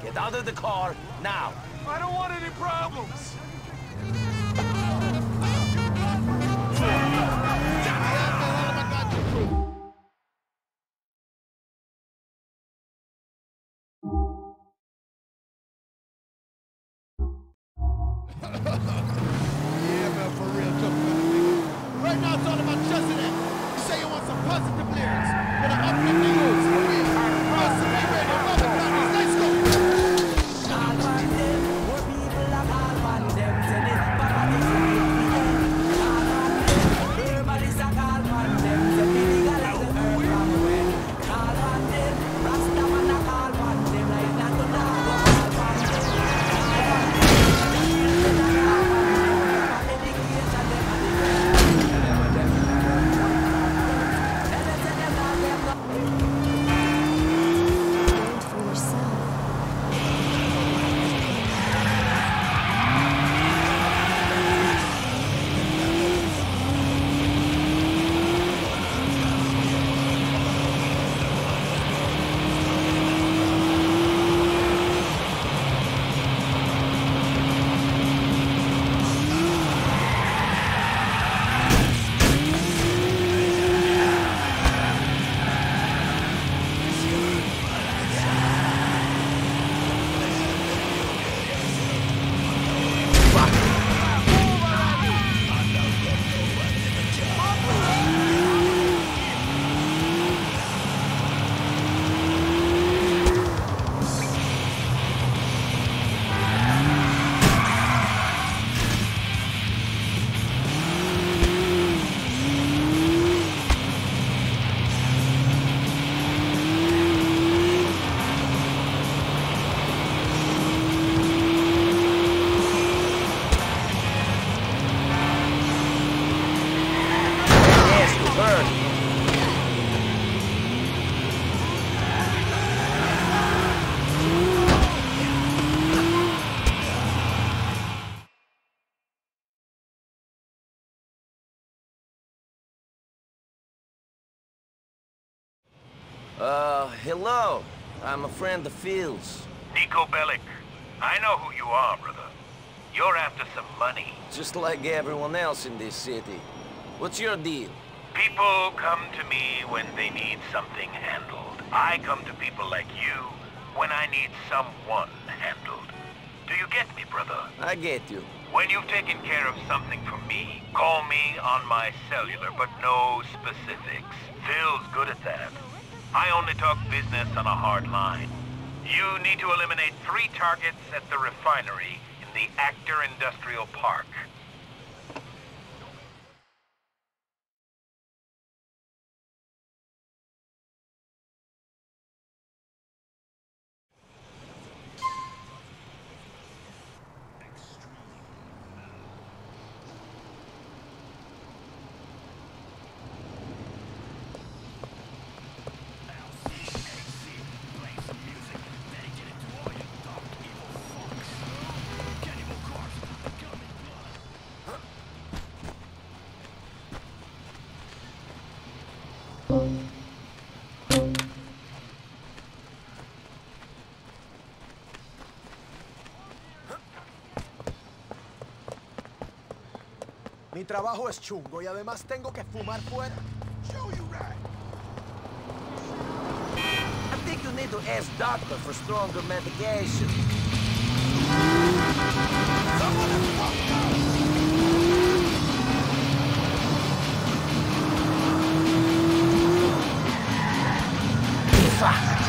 Get out of the car, now! I don't want any problems! Yeah, man, for real, tough man, nigga. Right now, it's all about just that. You say you want some positive lyrics, but I'm up in the news. For real. Us, we ready. Mother Connies, let's go. Call on them, more people are call on them. Send it back on the weekend. Call on them, everybody's a call on them. Send me legalize the earth from when. Call on them, Rasta man a call on them. Like not to know, call on them. Hello. I'm a friend of Phil's. Niko Bellic. I know who you are, brother. You're after some money. Just like everyone else in this city. What's your deal? People come to me when they need something handled. I come to people like you when I need someone handled. Do you get me, brother? I get you. When you've taken care of something for me, call me on my cellular, but no specifics. Phil's good at that. I only talk business on a hard line. You need to eliminate 3 targets at the refinery in the Actor Industrial Park. Mi trabajo es chungo y además tengo que fumar fuera. I think you need to ask doctor for stronger medication. Fuck.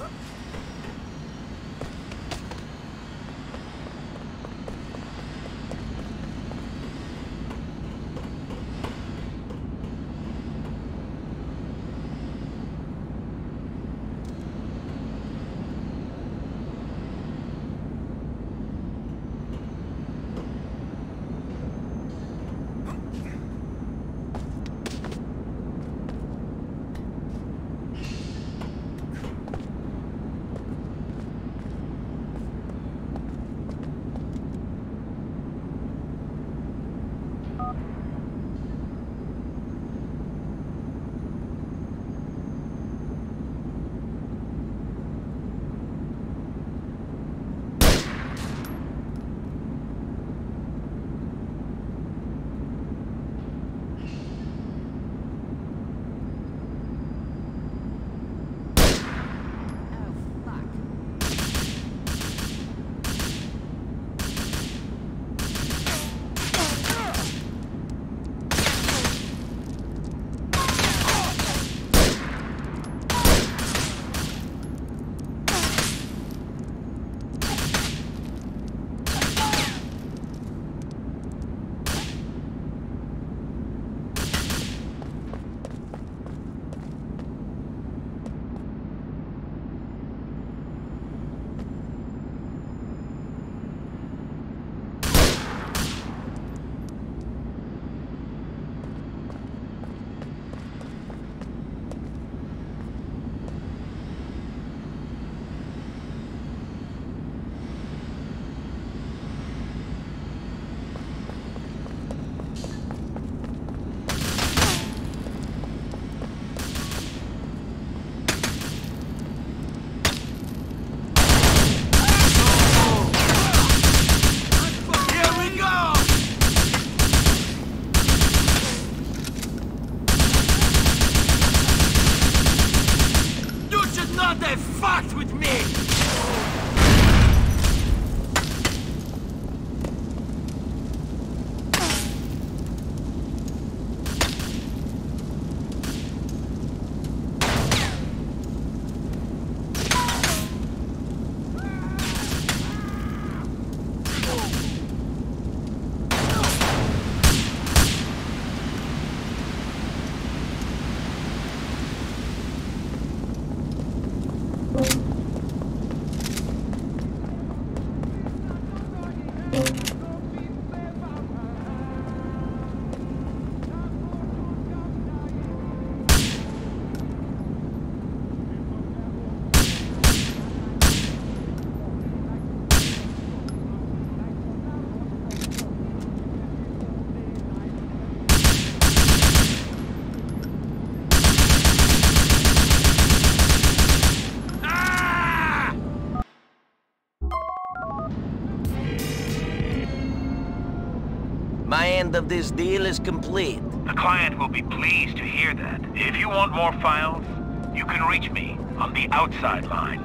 My end of this deal is complete. The client will be pleased to hear that. If you want more files, you can reach me on the outside line.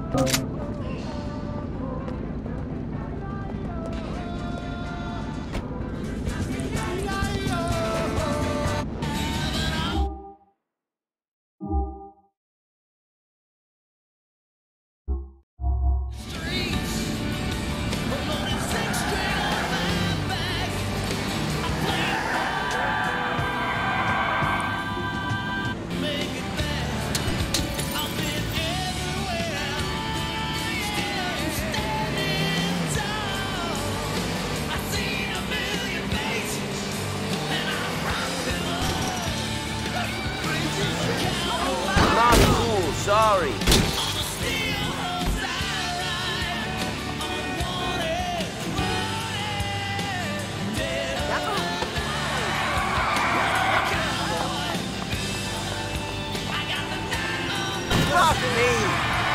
Sorry. Fuck me.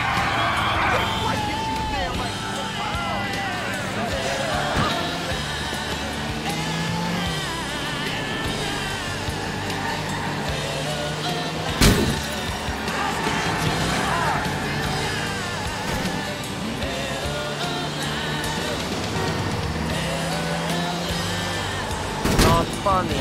Funny.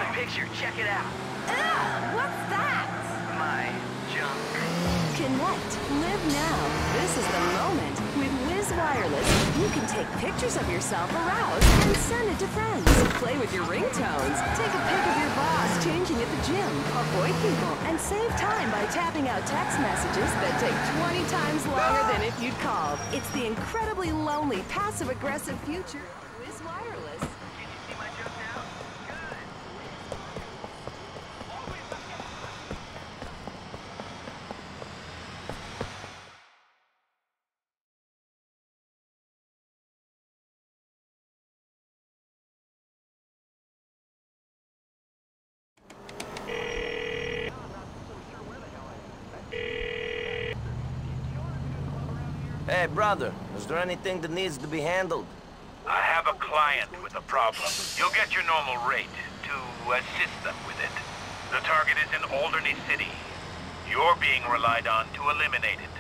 found a picture. Check it out. Ugh, what's that? My junk. Connect. Live now. This is the moment. With Wiz Wireless, you can take pictures of yourself aroused and send it to friends. Play with your ringtones. Take a pic of your boss changing at the gym. Avoid people and save time by tapping out text messages that take 20 times longer than if you'd called. It's the incredibly lonely, passive-aggressive future of Wiz Wireless. Can you see my junk now? Good. Hey, brother, is there anything that needs to be handled? I have a client with a problem. You'll get your normal rate to assist them with it. The target is in Alderney City. You're being relied on to eliminate it.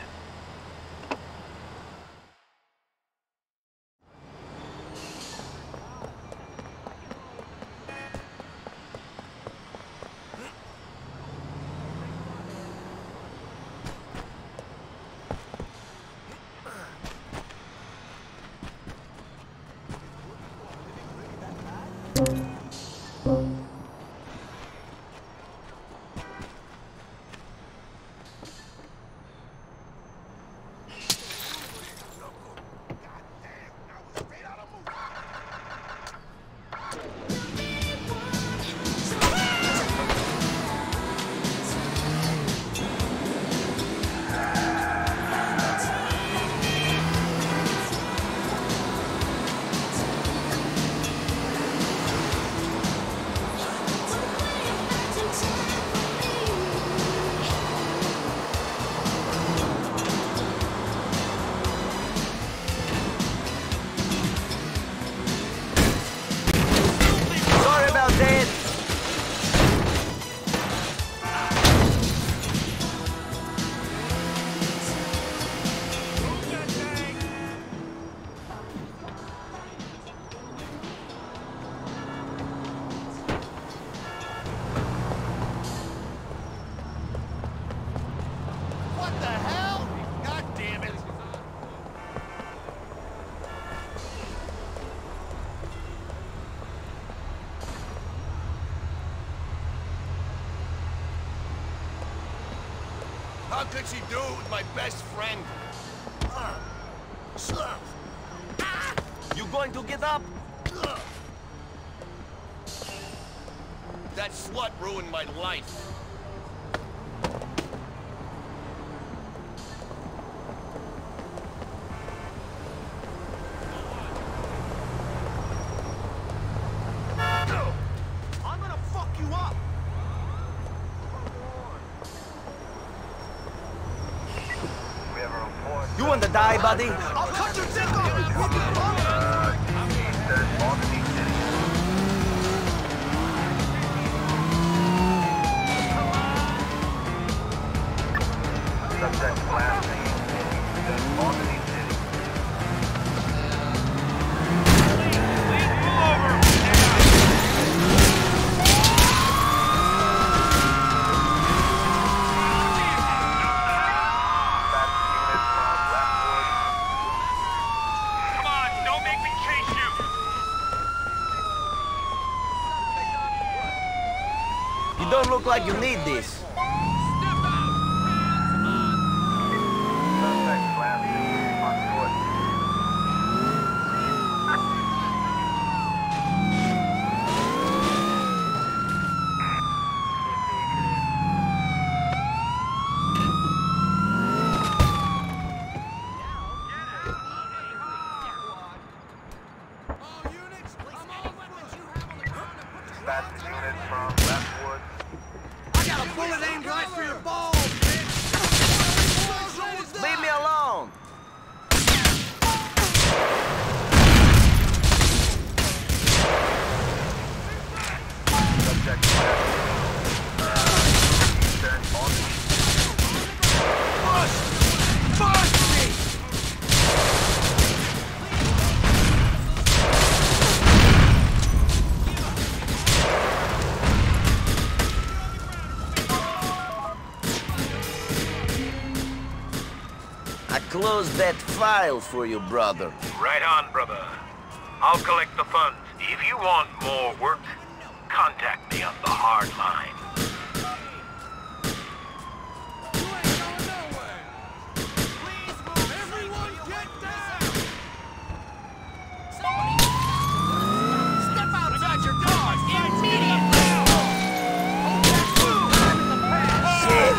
What the hell? God damn it. How could she do it with my best friend? You going to get up? That slut ruined my life. I'm gonna fuck you up. You want to die, buddy? I'll cut your dick off, you fucking punk. Subject blasting in Albany City. Pull over! Come on, don't make me chase you! You don't look like you need this. Dispatch unit from Leftwood. I got a bullet aimed right for your balls, bitch. Leave me alone. Subject Eastern Albany. Push me! close that file for you, brother. Right on, brother. I'll collect the funds. If you want more work, contact me on the hard line. You ain't going nowhere. Please move. Everyone get down. Step outside your car immediately! Shit!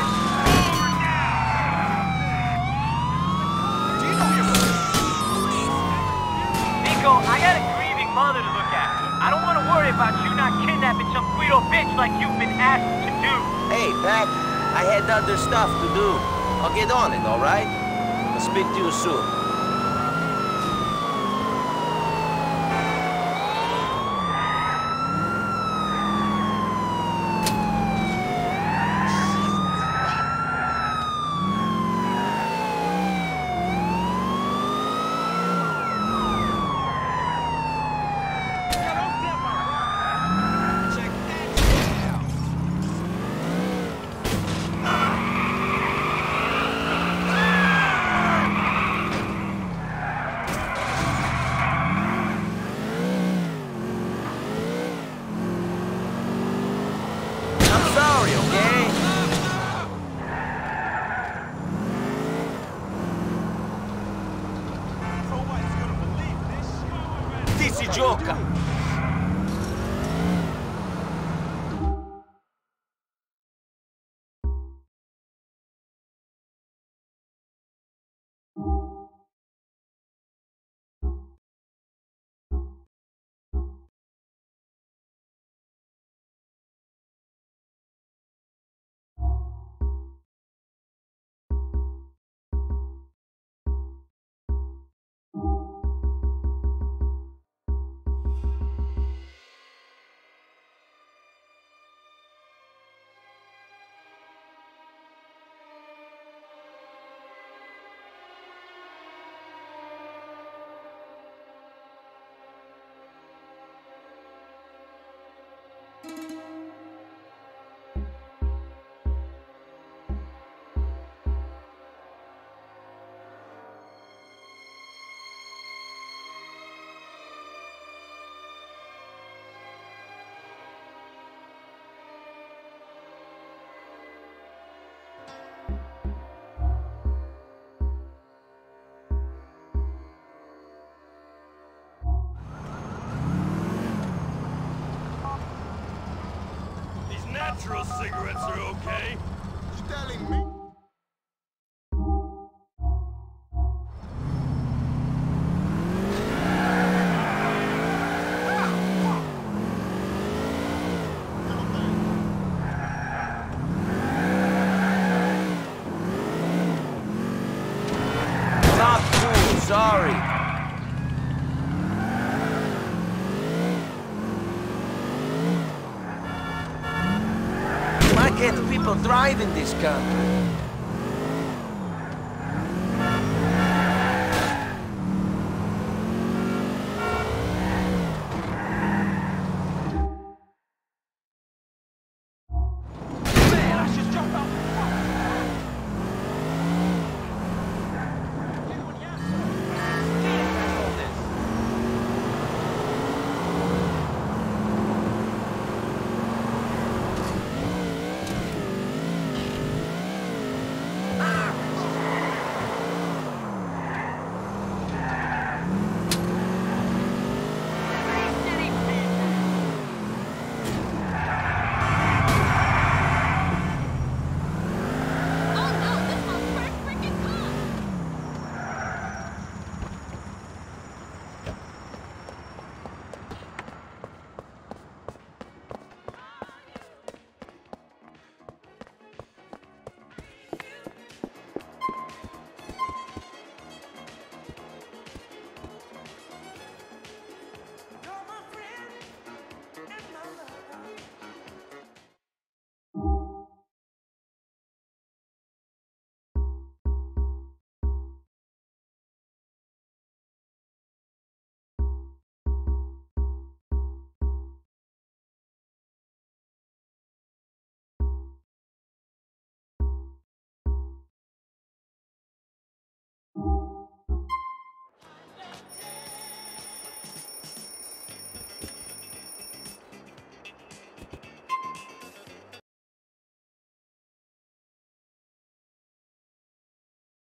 Nico, I got a grieving mother to look after. I don't want to worry about you not kidnapping some Guido bitch like you've been asked to do. Hey, Pat, I had other stuff to do. I'll get on it, all right? I'll speak to you soon. Si gioca! Natural cigarettes are okay. You telling me? Not cool, sorry. Why can't people drive in this country?